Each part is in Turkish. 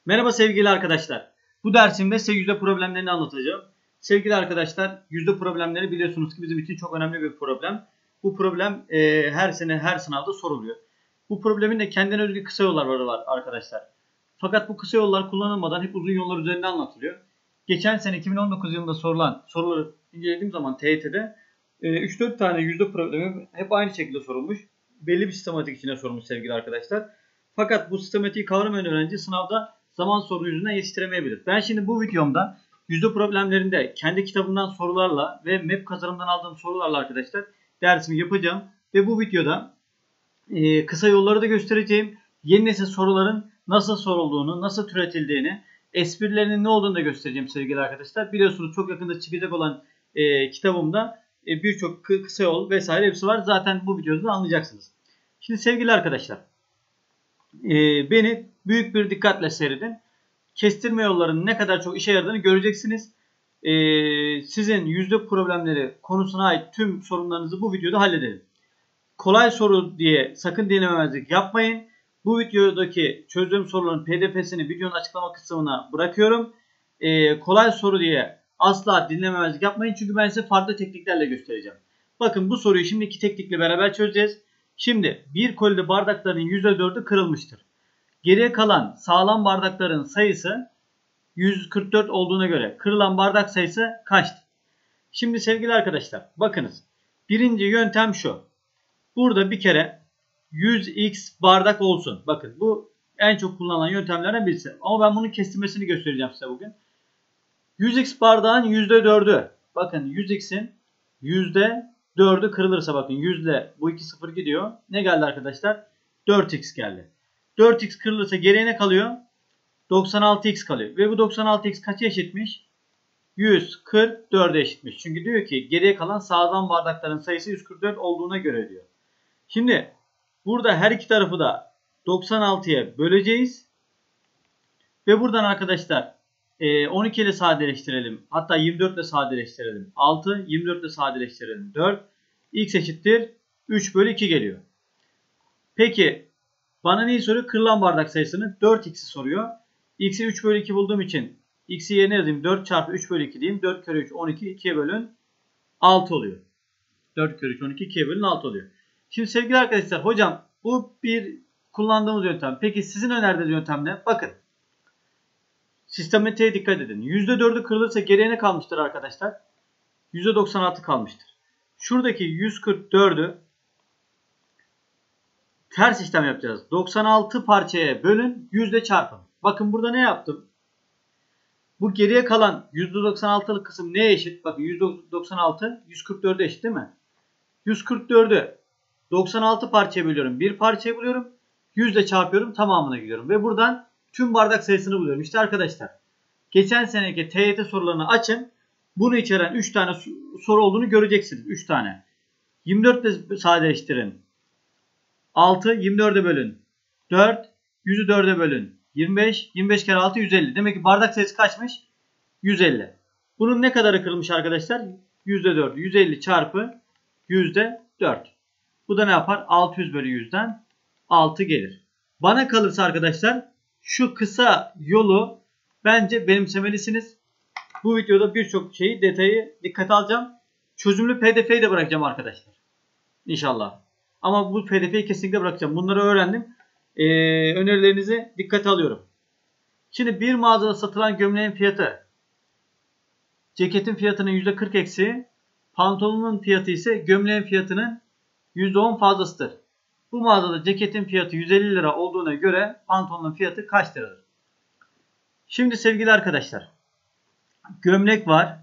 Merhaba sevgili arkadaşlar. Bu dersimde size yüzde problemlerini anlatacağım. Sevgili arkadaşlar, yüzde problemleri biliyorsunuz ki bizim için çok önemli bir problem. Bu problem her sene her sınavda soruluyor. Bu problemin de kendine özgü kısa yolları var arkadaşlar. Fakat bu kısa yollar kullanılmadan hep uzun yollar üzerinde anlatılıyor. Geçen sene 2019 yılında sorulan soruları incelediğim zaman TYT'de 3-4 tane yüzde problemi hep aynı şekilde sorulmuş. Belli bir sistematik içine sorulmuş sevgili arkadaşlar. Fakat bu sistematiği kavramayan öğrenci sınavda zaman sorunu yüzünden yetiştiremeyebilir. Ben şimdi bu videomda yüzde problemlerinde kendi kitabımdan sorularla ve MEP kazanımdan aldığım sorularla arkadaşlar dersimi yapacağım. Ve bu videoda kısa yolları da göstereceğim. Yeni nesil soruların nasıl sorulduğunu, nasıl türetildiğini, esprilerinin ne olduğunu da göstereceğim sevgili arkadaşlar. Biliyorsunuz çok yakında çıkacak olan kitabımda birçok kısa yol vesaire hepsi var. Zaten bu videoda anlayacaksınız. Şimdi sevgili arkadaşlar, beni büyük bir dikkatle seyredin. Kestirme yollarının ne kadar çok işe yaradığını göreceksiniz. Sizin yüzde problemleri konusuna ait tüm sorunlarınızı bu videoda halledelim. Kolay soru diye sakın dinlememezlik yapmayın. Bu videodaki çözdüğüm soruların pdf'sini videonun açıklama kısmına bırakıyorum. Kolay soru diye asla dinlememezlik yapmayın. Çünkü ben size farklı tekniklerle göstereceğim. Bakın bu soruyu şimdi iki teknikle beraber çözeceğiz. Şimdi bir kolide bardakların %4'ü kırılmıştır. Geriye kalan sağlam bardakların sayısı 144 olduğuna göre kırılan bardak sayısı kaçtır? Şimdi sevgili arkadaşlar bakınız. Birinci yöntem şu. Burada bir kere 100x bardak olsun. Bakın bu en çok kullanılan yöntemlerden birisi. Ama ben bunun kestirmesini göstereceğim size bugün. 100x bardağın %4'ü. Bakın 100x'in %4'ü kırılırsa bakın 100 ile bu 2 sıfır gidiyor. Ne geldi arkadaşlar? 4x geldi. 4x kırılırsa geriye ne kalıyor? 96x kalıyor. Ve bu 96x kaça eşitmiş? 144'e eşitmiş. Çünkü diyor ki geriye kalan sağlam bardakların sayısı 144 olduğuna göre diyor. Şimdi burada her iki tarafı da 96'ya böleceğiz. Ve buradan arkadaşlar 12 ile sadeleştirelim. Hatta 24 ile sadeleştirelim. 6, 24 ile sadeleştirelim. 4. X eşittir 3 bölü 2 geliyor. Peki bana neyi soruyor? Kırılan bardak sayısını 4x'i soruyor. X'i 3 bölü 2 bulduğum için x'i yerine yazayım. 4 çarpı 3 bölü 2 diyeyim. 4 kere 3 12. 2'ye bölün 6 oluyor. 4 kere 3 12. 2'ye bölün 6 oluyor. Şimdi sevgili arkadaşlar hocam bu bir kullandığımız yöntem. Peki sizin önerdiğiniz yöntem ne? Bakın. Sistematiğe dikkat edin. %4'ü kırılırsa geriye ne kalmıştır arkadaşlar? %96 kalmıştır. Şuradaki 144'ü ters işlem yapacağız. 96 parçaya bölün, yüzde çarpın. Bakın burada ne yaptım? Bu geriye kalan %96'lık kısım neye eşit? Bakın %96 144'e eşit değil mi? 144'ü 96 parçaya bölüyorum. Bir parçaya buluyorum. Yüzde çarpıyorum. Tamamına gidiyorum. Ve buradan tüm bardak sayısını buluyorum. İşte arkadaşlar. Geçen seneki TYT sorularını açın. Bunu içeren 3 tane soru olduğunu göreceksiniz. 3 tane. 24 ile sadeleştirin. 6, 24'e bölün. 4, 100'ü 4'e bölün. 25, 25 kere 6, 150. Demek ki bardak sayısı kaçmış? 150. Bunun ne kadarı kırılmış arkadaşlar? %4. 150 çarpı %4. Bu da ne yapar? 600 bölü 100'den 6 gelir. Bana kalırsa arkadaşlar şu kısa yolu bence benimsemelisiniz. Bu videoda birçok şeyi, detayı dikkate alacağım. Çözümlü pdf'yi de bırakacağım arkadaşlar. İnşallah. Ama bu pdf'yi kesinlikle bırakacağım. Bunları öğrendim. Önerilerinizi dikkate alıyorum. Şimdi bir mağazada satılan gömleğin fiyatı ceketin fiyatının %40 eksi, pantolonun fiyatı ise gömleğin fiyatının %10 fazlasıdır. Bu mağazada ceketin fiyatı 150 lira olduğuna göre pantolonun fiyatı kaç liradır? Şimdi sevgili arkadaşlar, gömlek var,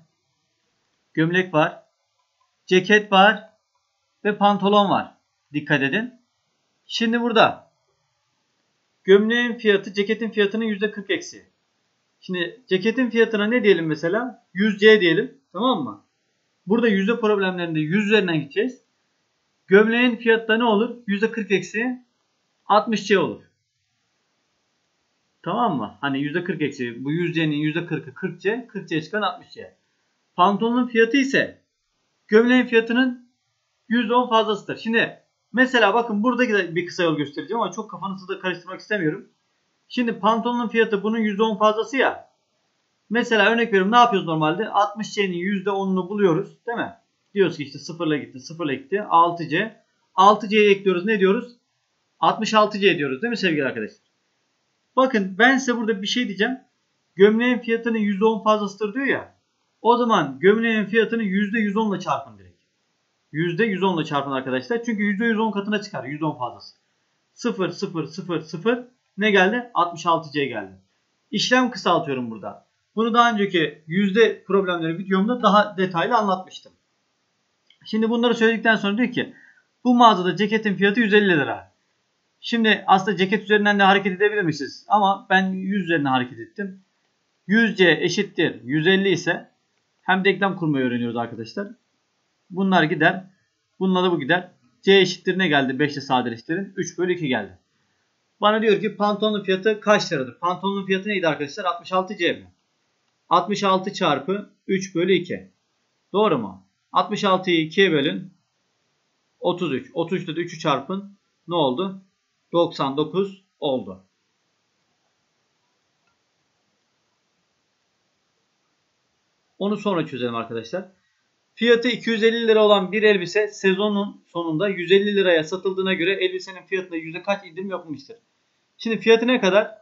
ceket var ve pantolon var. Dikkat edin. Şimdi burada gömleğin fiyatı ceketin fiyatının %40 eksi. Şimdi ceketin fiyatına ne diyelim mesela? 100C diyelim. Tamam mı? Burada yüzde problemlerinde 100 üzerinden gideceğiz. Gömleğin fiyatı ne olur? %40 eksi 60C olur. Tamam mı? Hani %40 eksi bu 100C'nin %40'ı 40C. 40C çıkan 60C. Pantolonun fiyatı ise gömleğin fiyatının %10 fazlasıdır. Şimdi mesela bakın buradaki de bir kısa yol göstereceğim ama çok kafanızı da karıştırmak istemiyorum. Şimdi pantolonun fiyatı bunun %10 fazlası ya. Mesela örnek veriyorum, ne yapıyoruz normalde? 60C'nin %10'unu buluyoruz değil mi? Diyoruz ki işte 0'la gitti, 0'la gitti. 6C. 6C'ye ekliyoruz. Ne diyoruz? 66C diyoruz değil mi sevgili arkadaşlar? Bakın ben size burada bir şey diyeceğim. Gömleğin fiyatının %10 fazlasıdır diyor ya. O zaman gömleğin fiyatını %110 ile çarpın direkt. %110 ile çarpın arkadaşlar. Çünkü %110 katına çıkar. %10 fazlası. 0, 0, 0, 0. Ne geldi? 66C geldi. İşlem kısaltıyorum burada. Bunu daha önceki yüzde problemleri videomda daha detaylı anlatmıştım. Şimdi bunları söyledikten sonra diyor ki bu mağazada ceketin fiyatı 150 lira. Şimdi aslında ceket üzerinden de hareket edebilirmişiz. Ama ben 100 üzerinden hareket ettim. 100C eşittir 150 ise hem denklem kurmayı öğreniyoruz arkadaşlar. Bunlar gider. Bununla da bu gider. C eşittir ne geldi? 5 ile sadeleştirin. 3 bölü 2 geldi. Bana diyor ki pantolonun fiyatı kaç liradır? Pantolonun fiyatı neydi arkadaşlar? 66C mi? 66 çarpı 3 bölü 2. Doğru mu? 66'yı 2'ye bölün. 33. 33'te de 3'ü çarpın. Ne oldu? 99 oldu. Onu sonra çözelim arkadaşlar. Fiyatı 250 lira olan bir elbise sezonun sonunda 150 liraya satıldığına göre elbisenin fiyatında yüzde kaç indirim yapılmıştır? Şimdi fiyatı ne kadar?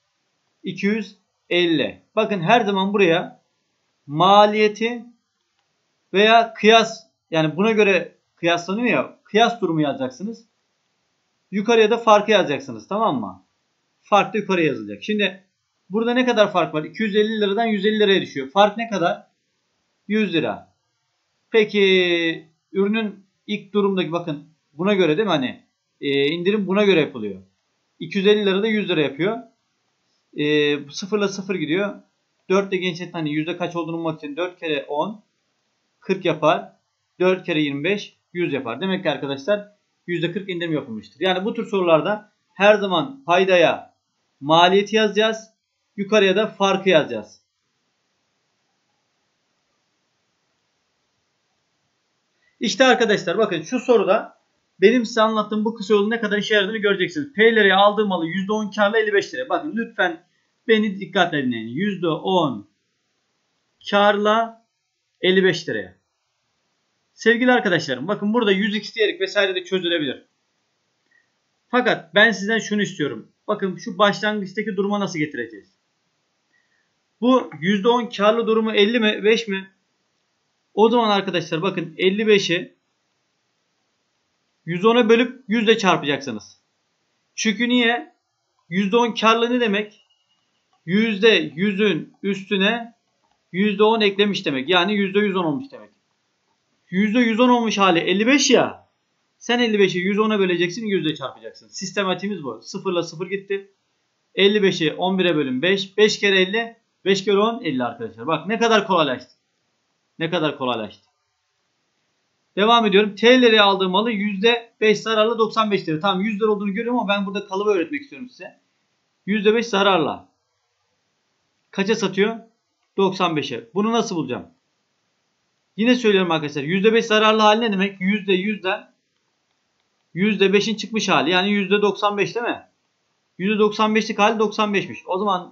250. Bakın her zaman buraya maliyeti veya kıyas, yani buna göre kıyaslanıyor ya, kıyas durumu yazacaksınız. Yukarıya da farkı yazacaksınız, tamam mı? Fark da yukarıya yazılacak. Şimdi burada ne kadar fark var? 250 liradan 150 liraya düşüyor. Fark ne kadar? 100 lira. Peki ürünün ilk durumdaki, bakın buna göre değil mi, hani indirim buna göre yapılıyor. 250 lirada 100 lira yapıyor. 0 ile 0 gidiyor. 4 ile genişletin, hani yüzde kaç olduğunu bulmak için 4 kere 10 40 yapar. 4 kere 25 100 yapar. Demek ki arkadaşlar %40 indirim yapılmıştır. Yani bu tür sorularda her zaman paydaya maliyeti yazacağız. Yukarıya da farkı yazacağız. İşte arkadaşlar bakın şu soruda benim size anlattığım bu kısa yolun ne kadar işe yaradığını göreceksiniz. P liraya aldığım malı %10 karla 55 liraya. Bakın lütfen beni dikkatle dinleyin. %10 karla 55 liraya. Sevgili arkadaşlarım bakın burada 100x diyerek vesaire de çözülebilir. Fakat ben sizden şunu istiyorum. Bakın şu başlangıçtaki duruma nasıl getireceğiz? Bu %10 karlı durumu 50 mi 5 mi? O zaman arkadaşlar bakın 55'i 110'a bölüp 100 ile çarpacaksınız. Çünkü niye? %10 karlı ne demek? %100'ün üstüne %10 eklemiş demek. Yani %110 olmuş demek. %110 olmuş hali 55 ya. Sen 55'i 110'a böleceksin, 100 ile çarpacaksın. Sistematiğimiz bu. 0 ile 0 gitti. 55'i 11'e bölün 5. 5 kere 50. 5 kere 10 50 arkadaşlar. Bak ne kadar kolaylaştı. Ne kadar kolaylaştı. Devam ediyorum. T liraya aldığım malı %5 zararla 95 lira. Tamam 100 lira olduğunu görüyorum ama ben burada kalıbı öğretmek istiyorum size. %5 zararla. Kaça satıyor? 95'e. Bunu nasıl bulacağım? Yine söylüyorum arkadaşlar. %5 zararlı hali ne demek? %100'den %5'in çıkmış hali. Yani %95 değil mi? %95'lik hali 95'miş. O zaman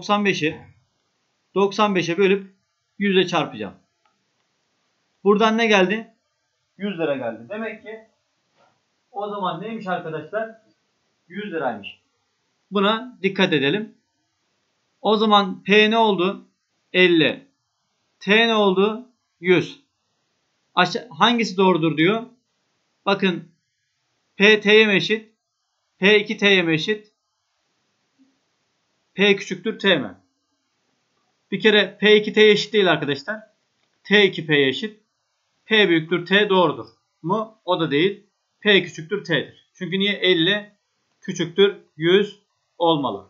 95'e bölüp 100'e çarpacağım. Buradan ne geldi? 100 lira geldi. Demek ki o zaman neymiş arkadaşlar? 100 liraymış. Buna dikkat edelim. O zaman P ne oldu? 50. T ne oldu? 100. Hangisi doğrudur diyor. Bakın P T'ye mi eşit? P2 T'ye mi eşit? P küçüktür T mi? Bir kere P2 T'ye eşit değil arkadaşlar. T2 P'ye eşit. P büyüktür T doğrudur mu? O da değil. P küçüktür T'dir. Çünkü niye? 50 küçüktür 100 olmalı.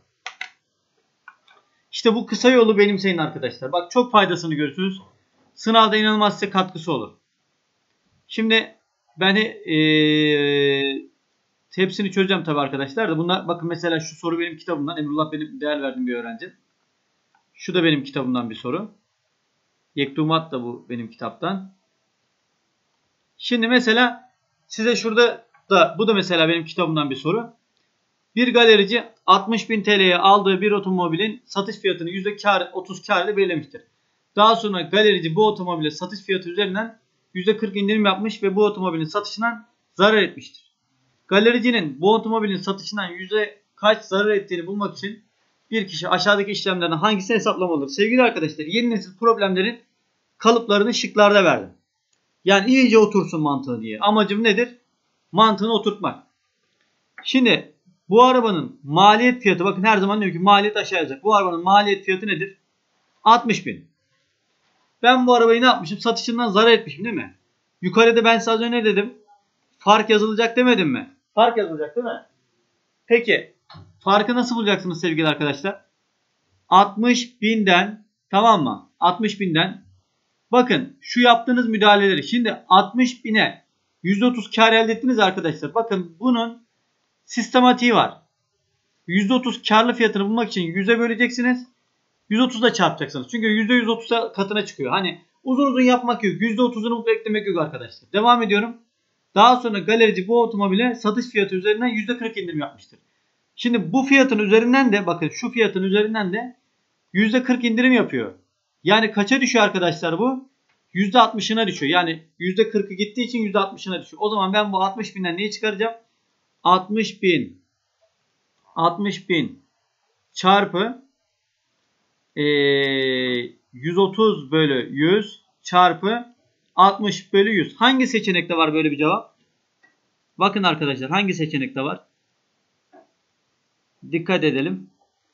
İşte bu kısa yolu benimseyin arkadaşlar. Bak çok faydasını görürsünüz. Sınavda inanılmaz size katkısı olur. Şimdi ben hepsini çözeceğim tabi arkadaşlar da. Bunlar, bakın mesela şu soru benim kitabımdan. Emrullah benim değer verdiğim bir öğrenci. Şu da benim kitabımdan bir soru. Yektumat da bu benim kitaptan. Şimdi mesela size şurada da bu da mesela benim kitabımdan bir soru. Bir galerici 60.000 TL'ye aldığı bir otomobilin satış fiyatını %30 kar ile belirlemiştir. Daha sonra galerici bu otomobile satış fiyatı üzerinden %40 indirim yapmış ve bu otomobilin satışından zarar etmiştir. Galericinin bu otomobilin satışından kaç zarar ettiğini bulmak için bir kişi aşağıdaki işlemlerden hangisini hesaplamalıdır? Sevgili arkadaşlar, yeni nesil problemlerin kalıplarını şıklarda verdim. Yani iyice otursun mantığı diye. Amacım nedir? Mantığını oturtmak. Şimdi bu arabanın maliyet fiyatı, bakın her zaman diyorum ki maliyet aşağı yazacak. Bu arabanın maliyet fiyatı nedir? 60.000. Ben bu arabayı ne yapmışım? Satışından zarar etmişim değil mi? Yukarıda ben size az önce ne dedim? Fark yazılacak demedim mi? Fark yazılacak değil mi? Peki farkı nasıl bulacaksınız sevgili arkadaşlar? 60.000'den, tamam mı? 60.000'den bakın şu yaptığınız müdahaleleri, şimdi 60.000'e %30 kar elde ettiniz arkadaşlar. Bakın bunun sistematiği var. %30 karlı fiyatını bulmak için 100'e böleceksiniz. 130'da çarpacaksınız. Çünkü %130 katına çıkıyor. Hani uzun uzun yapmak yok. %30'unu eklemek yok arkadaşlar. Devam ediyorum. Daha sonra galerici bu otomobile satış fiyatı üzerinden %40 indirim yapmıştır. Şimdi bu fiyatın üzerinden de, bakın şu fiyatın üzerinden de %40 indirim yapıyor. Yani kaça düşüyor arkadaşlar bu? %60'ına düşüyor. Yani %40'ı gittiği için %60'ına düşüyor. O zaman ben bu 60.000'den neyi çıkaracağım? 60.000 çarpı 130 bölü 100 çarpı 60 bölü 100. Hangi seçenekte var böyle bir cevap? Bakın arkadaşlar, hangi seçenekte var? Dikkat edelim.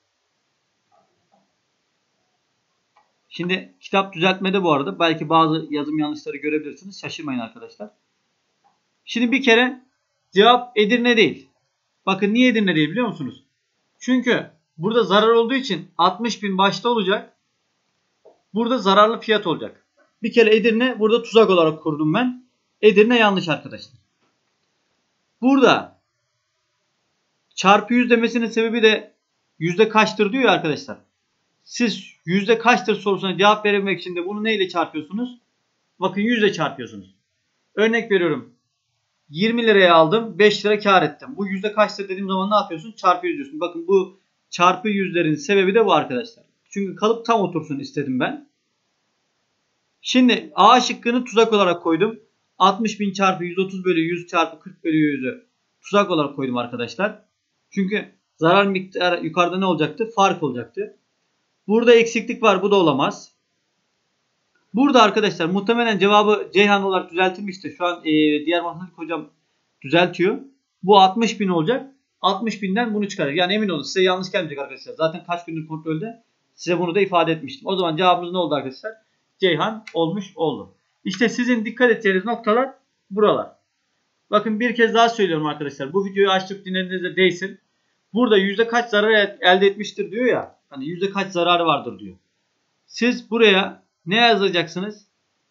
Şimdi kitap düzeltmede bu arada. Belki bazı yazım yanlışları görebilirsiniz. Şaşırmayın arkadaşlar. Şimdi bir kere cevap Edirne değil. Bakın niye Edirne değil biliyor musunuz? Çünkü burada zarar olduğu için 60.000 başta olacak. Burada zararlı fiyat olacak. Bir kere Edirne burada tuzak olarak kurdum ben. Edirne yanlış arkadaşlar. Burada çarpı 100 demesinin sebebi de yüzde kaçtır diyor ya arkadaşlar. Siz yüzde kaçtır sorusuna cevap verebilmek için de bunu neyle çarpıyorsunuz? Bakın 100 ile çarpıyorsunuz. Örnek veriyorum. 20 liraya aldım. 5 lira kar ettim. Bu yüzde kaçtır dediğim zaman ne yapıyorsun? Çarpı 100 diyorsun. Bakın bu çarpı yüzlerin sebebi de bu arkadaşlar. Çünkü kalıp tam otursun istedim ben. Şimdi A şıkkını tuzak olarak koydum. 60.000 çarpı 130 bölü 100 çarpı 40 bölü 100'ü tuzak olarak koydum arkadaşlar. Çünkü zarar miktarı yukarıda ne olacaktı? Fark olacaktı. Burada eksiklik var. Bu da olamaz. Burada arkadaşlar muhtemelen cevabı Ceyhan olarak düzeltilmiştir. Şu an diğer matematik hocam düzeltiyor. Bu 60.000 olacak. 60.000'den bunu çıkaracak. Yani emin olun size yanlış gelmeyecek arkadaşlar. Zaten kaç gündür kontrolde size bunu da ifade etmiştim. O zaman cevabımız ne oldu arkadaşlar? Ceyhan olmuş oldu. İşte sizin dikkat edeceğiniz noktalar buralar. Bakın bir kez daha söylüyorum arkadaşlar. Bu videoyu açıp dinlediğinizde değsin. Burada yüzde kaç zarar elde etmiştir diyor ya. Hani yüzde kaç zararı vardır diyor. Siz buraya ne yazacaksınız?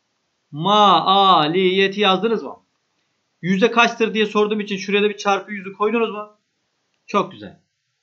Maliyeti yazdınız mı? Yüzde kaçtır diye sorduğum için şuraya da bir çarpı yüzü koydunuz mu? Çok güzel.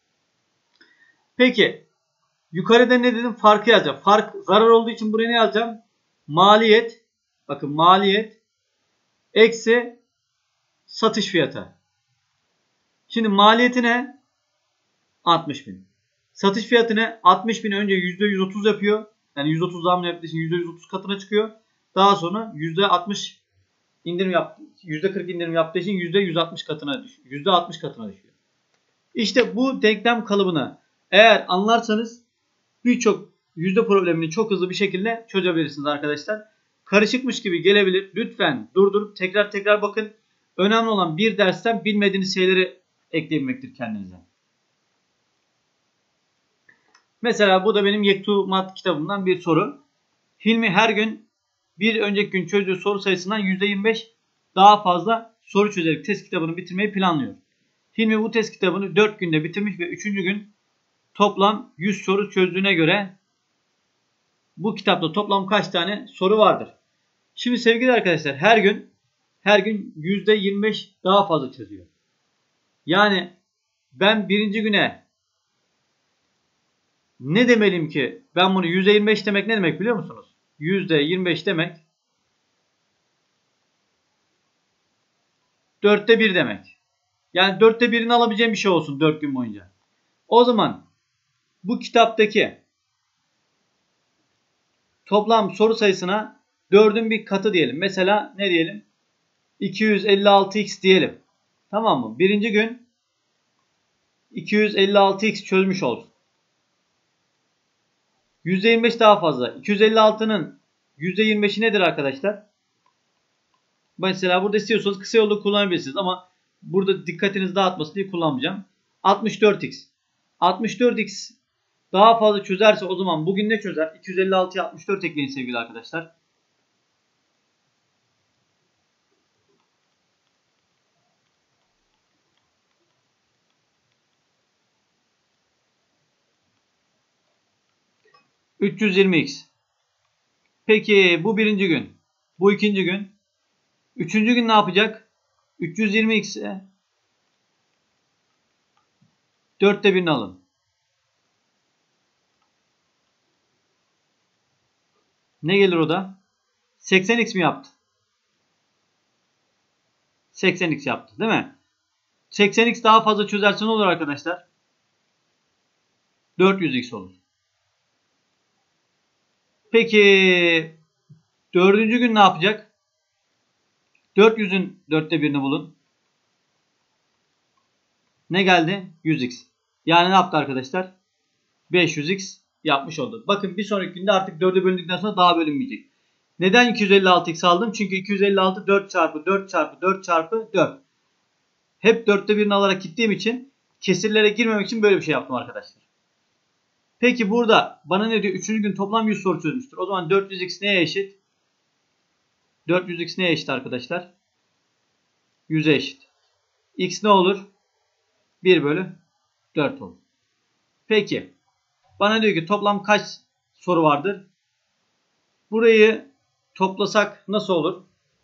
Peki. Yukarıda ne dedim? Farkı yazacağım. Fark zarar olduğu için buraya ne yazacağım? Maliyet. Bakın maliyet. Eksi satış fiyatı. Şimdi maliyeti ne? 60.000. Satış fiyatı ne? 60.000 önce %130 yapıyor. Yani 130 zam yaptığı için %130 katına çıkıyor. Daha sonra %60 indirim yaptı. %40 indirim yaptığı için %160 katına düşüyor. %60 katına düşüyor. İşte bu denklem kalıbını eğer anlarsanız birçok yüzde problemini çok hızlı bir şekilde çözebilirsiniz arkadaşlar. Karışıkmış gibi gelebilir. Lütfen durdurup tekrar bakın. Önemli olan bir dersten bilmediğiniz şeyleri ekleyebilmektir kendinize. Mesela bu da benim Yektu Mat kitabımdan bir soru. Hilmi her gün bir önceki gün çözdüğü soru sayısından %25 daha fazla soru çözerek test kitabını bitirmeyi planlıyor. Hilmi bu test kitabını 4 günde bitirmiş ve 3. gün toplam 100 soru çözdüğüne göre bu kitapta toplam kaç tane soru vardır? Şimdi sevgili arkadaşlar her gün %25 daha fazla çözüyor. Yani ben birinci güne ne demeliyim ki? Ben bunu %25 demek ne demek biliyor musunuz? %25 demek 1/4 demek. Yani 4'te 1'ini alabileceğim bir şey olsun 4 gün boyunca. O zaman bu kitaptaki toplam soru sayısına 4'ün bir katı diyelim. Mesela ne diyelim? 256x diyelim. Tamam mı? Birinci gün 256x çözmüş olsun. %25 daha fazla. 256'nın %25'i nedir arkadaşlar? Mesela burada istiyorsanız kısa yolu kullanabilirsiniz ama burada dikkatinizi dağıtmasın diye kullanmayacağım. 64x. 64x daha fazla çözerse o zaman bugün ne çözer? 256'ya 64 ekleyin sevgili arkadaşlar. %320x. Peki bu birinci gün. Bu ikinci gün. Üçüncü gün ne yapacak? 320x'e 4'te 1'ini alın. Ne gelir o da? 80x mi yaptı? 80x yaptı değil mi? 80x daha fazla çözerse ne olur arkadaşlar? 400x olur. Peki dördüncü gün ne yapacak? 400'ün 4'te 1'ini bulun. Ne geldi? 100x. Yani ne yaptı arkadaşlar? 500x yapmış oldu. Bakın bir sonraki günde artık 4'e bölündükten sonra daha bölünmeyecek. Neden 256x aldım? Çünkü 256 4 çarpı 4 çarpı 4 çarpı 4. Hep 4'te 1'ini alarak gittiğim için kesirlere girmemek için böyle bir şey yaptım arkadaşlar. Peki burada bana ne diyor? 3. gün toplam 100 soru çözmüştür. O zaman 400x neye eşit? 400x neye eşit arkadaşlar? 100'e eşit. X ne olur? 1 bölü 4 olur. Peki. Bana diyor ki toplam kaç soru vardır? Burayı toplasak nasıl olur?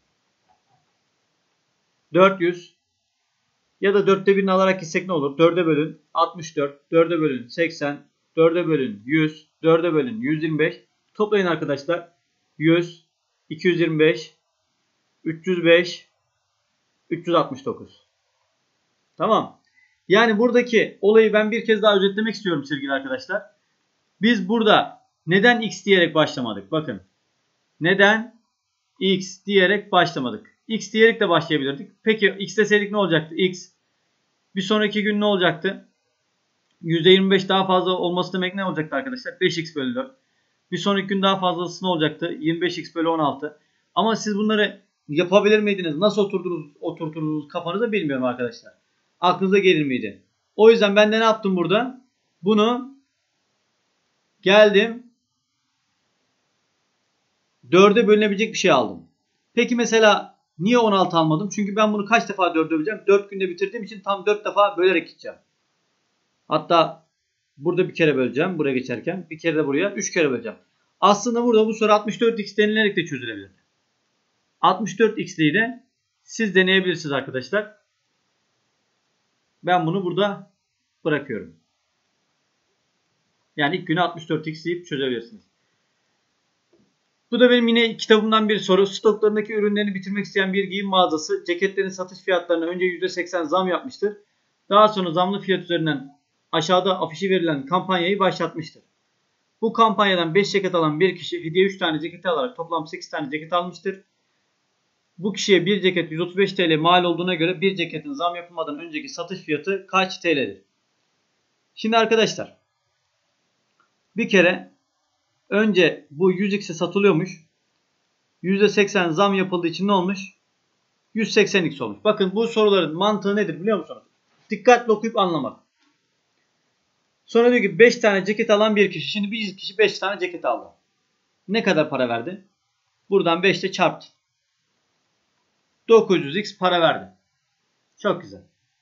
400 ya da 4'te 1'ini alarak gitsek ne olur? 4'e bölün 64, 4'e bölün 80, 4'e bölün 100, 4'e bölün 125. Toplayın arkadaşlar. 100, 225, 305, 369. Tamam. Yani buradaki olayı ben bir kez daha özetlemek istiyorum sevgili arkadaşlar. Biz burada neden x diyerek başlamadık? Bakın. Neden x diyerek başlamadık? X diyerek de başlayabilirdik. Peki x deseydik ne olacaktı? X. Bir sonraki gün ne olacaktı? %25 daha fazla olması demek ne olacaktı arkadaşlar? 5x bölü 4. Bir sonraki gün daha fazlası ne olacaktı? 25x bölü 16. Ama siz bunları yapabilir miydiniz? Nasıl oturturdunuz kafanıza bilmiyorum arkadaşlar. Aklınıza gelir miydi? O yüzden ben de ne yaptım burada? Bunu geldim 4'e bölünebilecek bir şey aldım. Peki mesela niye 16 almadım? Çünkü ben bunu kaç defa 4'e böleceğim? 4 günde bitirdiğim için tam 4 defa bölerek gideceğim. Hatta burada bir kere böleceğim. Buraya geçerken. Bir kere de buraya. 3 kere böleceğim. Aslında burada bu soru 64x denilerek de çözülebilir. 64x'liyi de siz deneyebilirsiniz arkadaşlar. Ben bunu burada bırakıyorum. Yani ilk günü 64x deyip çözebilirsiniz. Bu da benim yine kitabımdan bir soru. Stoklarındaki ürünlerini bitirmek isteyen bir giyim mağazası ceketlerin satış fiyatlarına önce %80 zam yapmıştır. Daha sonra zamlı fiyat üzerinden aşağıda afişi verilen kampanyayı başlatmıştır. Bu kampanyadan 5 ceket alan bir kişi hediye 3 tane ceketi alarak toplam 8 tane ceket almıştır. Bu kişiye bir ceket 135 TL mal olduğuna göre bir ceketin zam yapılmadan önceki satış fiyatı kaç TL'dir? Şimdi arkadaşlar bir kere önce bu 100x'e satılıyormuş. %80 zam yapıldığı için ne olmuş? 180x olmuş. Bakın bu soruların mantığı nedir biliyor musunuz? Dikkatli okuyup anlamak. Sonra diyor ki 5 tane ceket alan bir kişi. Şimdi bir kişi 5 tane ceket aldı. Ne kadar para verdi? Buradan 5 ile çarptı. 900x para verdi. Çok güzel.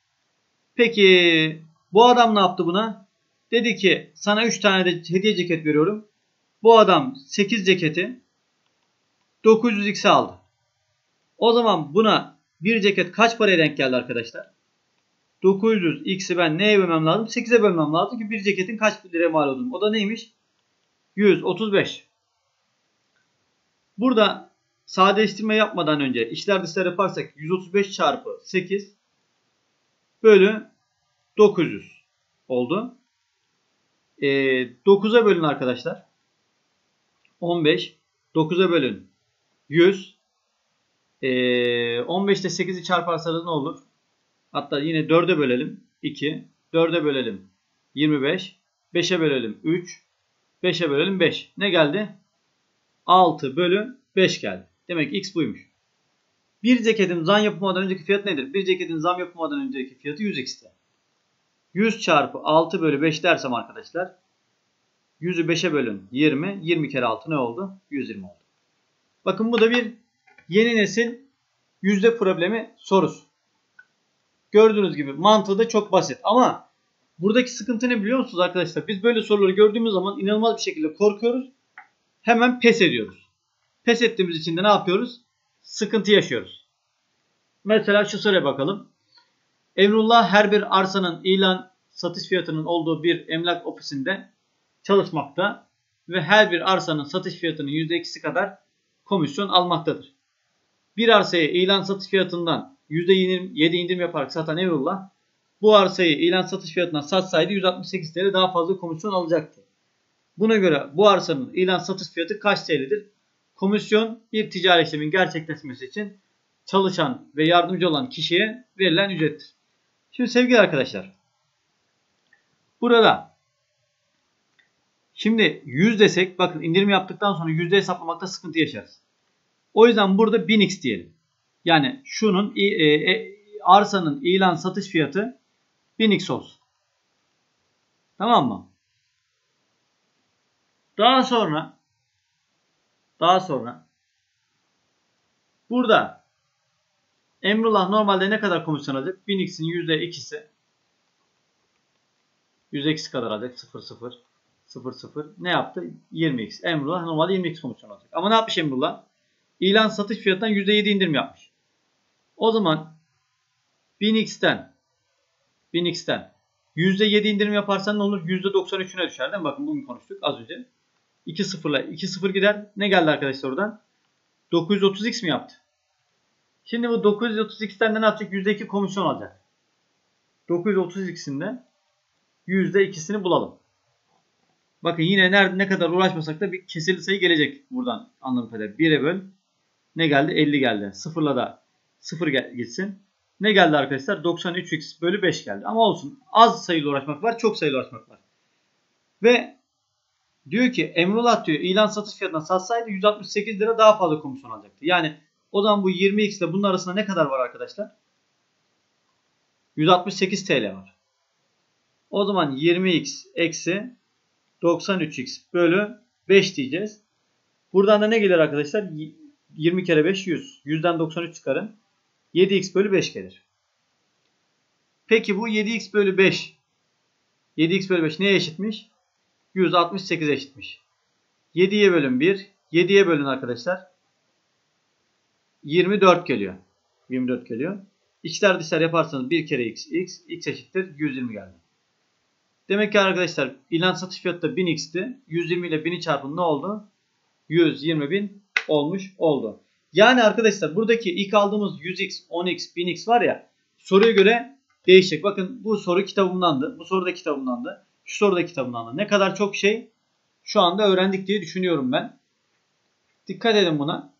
Peki bu adam ne yaptı buna? Dedi ki sana 3 tane de hediye ceket veriyorum. Bu adam 8 ceketi 900x'e aldı. O zaman buna bir ceket kaç paraya denk geldi arkadaşlar? 900x'i ben neye bölmem lazım? 8'e bölmem lazım ki bir ceketin kaç liraya mal olduğunu. O da neymiş? 135. Burada sadeleştirme yapmadan önce içler dışlar yaparsak 135 çarpı 8 bölü 900 oldu. 9'a bölün arkadaşlar. 15. 9'a bölün 100. 15'te 8'i çarparsanız ne olur? Hatta yine 4'e bölelim 2. 4'e bölelim 25. 5'e bölelim 3. 5'e bölelim 5. Ne geldi? 6 bölü 5 geldi. Demek ki x buymuş. Bir ceketin zam yapılmadan önceki fiyatı nedir? Bir ceketin zam yapılmadan önceki fiyatı 100x'ti. 100 çarpı 6 bölü 5 dersem arkadaşlar 100'ü 5'e bölün 20. 20 kere 6 ne oldu? 120 oldu. Bakın bu da bir yeni nesil yüzde problemi sorusu. Gördüğünüz gibi mantığı da çok basit. Ama buradaki sıkıntı ne biliyor musunuz arkadaşlar? Biz böyle soruları gördüğümüz zaman inanılmaz bir şekilde korkuyoruz. Hemen pes ediyoruz. Pes ettiğimiz için de ne yapıyoruz? Sıkıntı yaşıyoruz. Mesela şu soruya bakalım. Emrullah her bir arsanın ilan satış fiyatının olduğu bir emlak ofisinde çalışmakta ve her bir arsanın satış fiyatının %2'si kadar komisyon almaktadır. Bir arsayı ilan satış fiyatından %7 indirim yaparak satan Emrullah bu arsayı ilan satış fiyatından satsaydı 168 TL daha fazla komisyon alacaktı. Buna göre bu arsanın ilan satış fiyatı kaç TL'dir? Komisyon bir ticari işlemin gerçekleşmesi için çalışan ve yardımcı olan kişiye verilen ücrettir. Şimdi sevgili arkadaşlar, burada şimdi 100 desek, bakın indirim yaptıktan sonra yüzde hesaplamakta sıkıntı yaşarız. O yüzden burada 1000x diyelim. Yani şunun arsanın ilan satış fiyatı 1000x olsun. Tamam mı? Daha sonra burada Emrullah normalde ne kadar komisyon alacak? 1000x'in %2'si %2'si kadar alacak. 0,0 ne yaptı? 20x. Emrullah normalde 20x komisyon alacak. Ama ne yapmış Emrullah? İlan satış fiyatından %7 indirim yapmış. O zaman 1000x'ten %7 indirim yaparsan ne olur? %93'üne düşer değil mi? Bakın bugün konuştuk az önce. 2 sıfırla 2 sıfır gider. Ne geldi arkadaşlar oradan? 930x mi yaptı? Şimdi bu 930x'ten de ne yapacak? %2 komisyon alacak. 930x'in de %2'sini bulalım. Bakın yine ne kadar uğraşmasak da bir kesirli sayı gelecek buradan anladığım kadarıyla. 1'e böl. Ne geldi? 50 geldi. Sıfırla da 0 gitsin. Ne geldi arkadaşlar? 93x bölü 5 geldi. Ama olsun. Az sayıyla uğraşmak var. Çok sayıyla uğraşmak var. Ve diyor ki Emrullah diyor ilan satış fiyatına satsaydı 168 lira daha fazla komisyon alacaktı. Yani o zaman bu 20x ile bunun arasında ne kadar var arkadaşlar? 168 TL var. O zaman 20x eksi 93x bölü 5 diyeceğiz. Buradan da ne gelir arkadaşlar? 20 kere 5 100. 100'den 93 çıkarın. 7x bölü 5 gelir. Peki bu 7x bölü 5. 7x bölü 5 neye eşitmiş? 168'e eşitmiş. 7'ye bölün 1. 7'ye bölün arkadaşlar. 24 geliyor. 24 geliyor. İçler dışlar yaparsanız 1 kere x eşittir 120 geldi. Demek ki arkadaşlar ilan satış fiyatı da 1000x'ti. 120 ile 1000'i çarpın ne oldu? 120.000 olmuş oldu. Yani arkadaşlar buradaki ilk aldığımız 100x, 10x, 1000x var ya soruya göre değişecek. Bakın bu soru kitabımdandı. Bu soru da kitabımdandı. Şu soru da kitabımdandı. Ne kadar çok şey şu anda öğrendik diye düşünüyorum ben. Dikkat edin buna.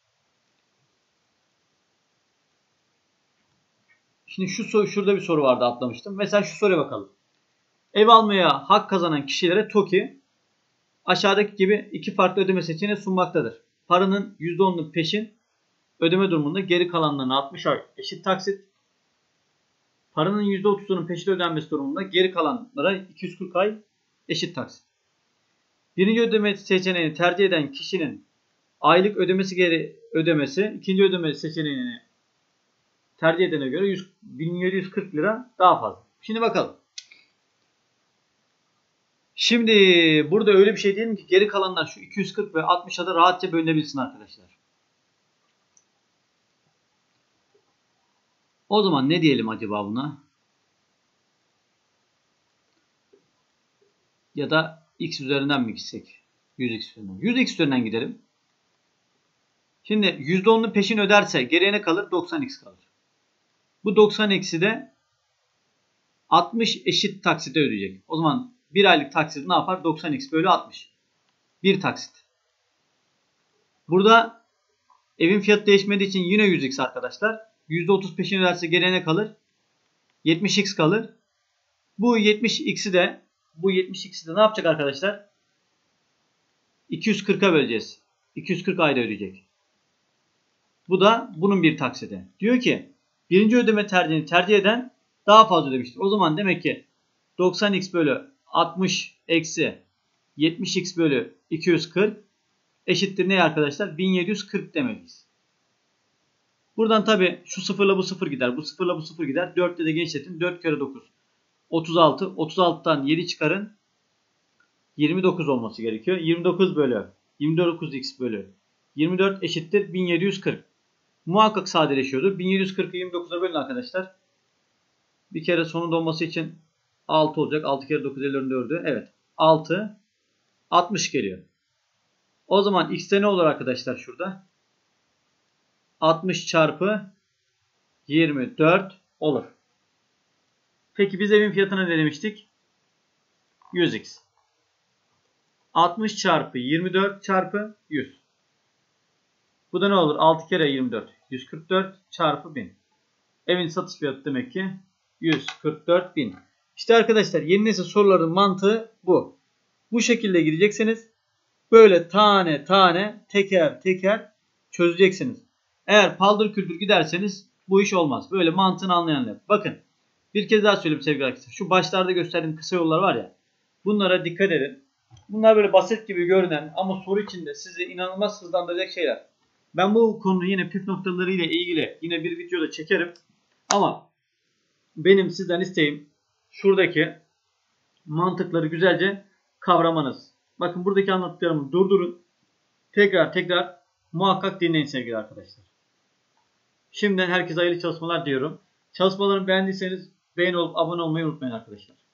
Şimdi şurada bir soru vardı atlamıştım. Mesela şu soruya bakalım. Ev almaya hak kazanan kişilere TOKİ aşağıdaki gibi iki farklı ödeme seçeneği sunmaktadır. Paranın %10'unu peşin ödeme durumunda, geri kalanlarını 60 ay eşit taksit. Paranın %30'unun peşin ödenmesi durumunda geri kalanlara 240 ay eşit taksit. Birinci ödeme seçeneğini tercih eden kişinin aylık ödemesi ikinci ödeme seçeneğini tercih edene göre 1740 lira daha fazla. Şimdi bakalım. Şimdi burada öyle bir şey diyelim ki geri kalanlar şu 240 ve 60'a da rahatça bölünebilsin arkadaşlar. O zaman ne diyelim acaba buna? Ya da x üzerinden mi gitsek? 100x üzerinden. 100x üzerinden gidelim. Şimdi %10'unu peşin öderse geriye ne kalır? 90x kalır. Bu 90x'i de 60 eşit taksite ödeyecek. O zaman 1 aylık taksit ne yapar? 90x bölü 60. Bir taksit. Burada evin fiyatı değişmediği için yine 100x arkadaşlar. %30 peşin öderse geriye ne kalır? 70x kalır. Bu 70x'i de ne yapacak arkadaşlar? 240'a böleceğiz. 240 ayda ödeyecek. Bu da bunun bir taksidi. Diyor ki birinci ödeme tercihini tercih eden daha fazla ödemiştir. O zaman demek ki 90x bölü 60 eksi 70x bölü 240 eşittir ne arkadaşlar? 1740 demeliyiz. Buradan tabi şu sıfırla bu sıfır gider. Bu sıfırla bu sıfır gider. 4 ile de genişletin. 4 kere 9. 36. 36'dan 7 çıkarın. 29 olması gerekiyor. 29 bölü 29x bölü 24 eşittir 1740. Muhakkak sadeleşiyordur. 1740'ı 29'a bölün arkadaşlar. Bir kere sonunda olması için 6 olacak. 6 kere 9 54'ü. Evet. 6. 60 geliyor. O zaman x'te ne olur arkadaşlar şurada? 60 çarpı 24 olur. Peki biz evin fiyatına ne demiştik? 100x. 60 çarpı 24 çarpı 100. Bu da ne olur? 6 kere 24. 144 çarpı 1000. Evin satış fiyatı demek ki 144.000. İşte arkadaşlar yeni nesil soruların mantığı bu. Bu şekilde gideceksiniz. Böyle tane tane teker teker çözeceksiniz. Eğer paldır küldür giderseniz bu iş olmaz. Böyle mantığını anlayanlar. Bakın bir kez daha söyleyeyim sevgili arkadaşlar. Şu başlarda gösterdiğim kısa yollar var ya. Bunlara dikkat edin. Bunlar böyle basit gibi görünen ama soru içinde sizi inanılmaz hızlandıracak şeyler. Ben bu konu yine püf noktaları ile ilgili yine bir videoda çekerim. Ama benim sizden isteğim şuradaki mantıkları güzelce kavramanız. Bakın buradaki anlattıklarımı durdurun. Tekrar muhakkak dinleyin sevgili arkadaşlar. Şimdiden herkese hayırlı çalışmalar diyorum. Çalışmalarımı beğendiyseniz beğeni olup abone olmayı unutmayın arkadaşlar.